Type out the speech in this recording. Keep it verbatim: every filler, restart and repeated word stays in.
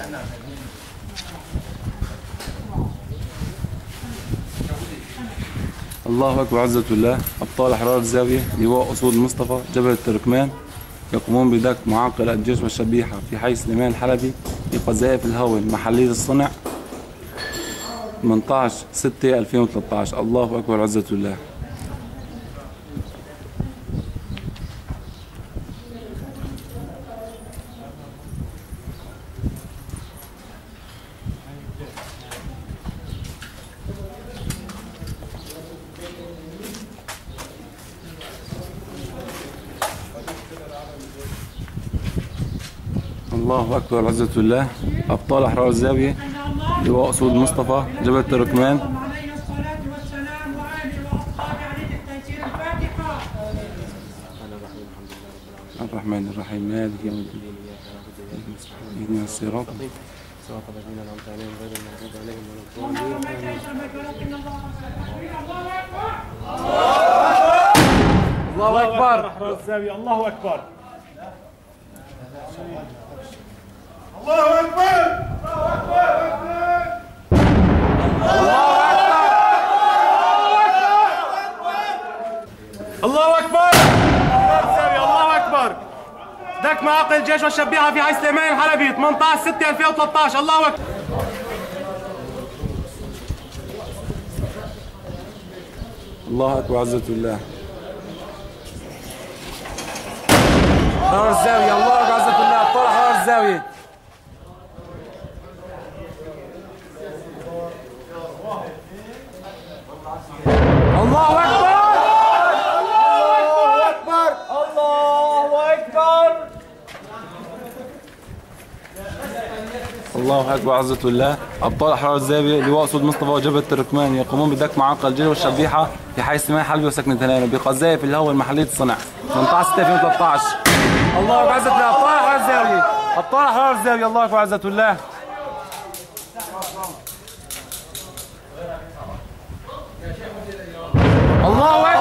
الله أكبر عزة الله. أبطال أحرار الزاوية لواء أسود مصطفى جبل التركمان يقومون بدك معاقل الجيش والشبيحة في حي سليمان الحلبي بقذائف الهوى محلية الصنع ثمانية عشر ستة ألفين وثلاثة عشر. الله أكبر عزة الله. الله أكبر عزة الله. أبطال أحرار الزاوية لواء أسود مصطفى جبل التركمان. الرحمن الرحيم مالك يوم الدين اهدنا الصراط صراط الذين أنعمت عليهم غير المغضوب عليهم ولا الضالين. الله أكبر أحرار الزاوية. الله أكبر الله أكبر الله أكبر. الله أكبر. دك معاقل الجيش والشبيحة في حي سليمان الحلبي ثمانية عشر ستة ألفين وثلاثة عشر. الله أكبر. الله أكبر عزة الله. أحرار الزاوية. الله أكبر عزة الله. أبطال أحرار الزاوية. الله أكبر. الله أكبر. الله أكبر. الله أكبر عزة الله. أبطال أحرار الزاوية لواء أسود مصطفى وجبل التركمان يقومون بدك معاقل الجيش والشبيحة في حي سليمان الحلبي وسكنة هلال بقذائف الهوى المحلية الصنع ثمانية عشر ستة ألفين وثلاثة عشر. الله أكبر عزة الله. أبطال أحرار الزاوية. أبطال أحرار الزاوية. الله أكبر عزة الله. الله أكبر.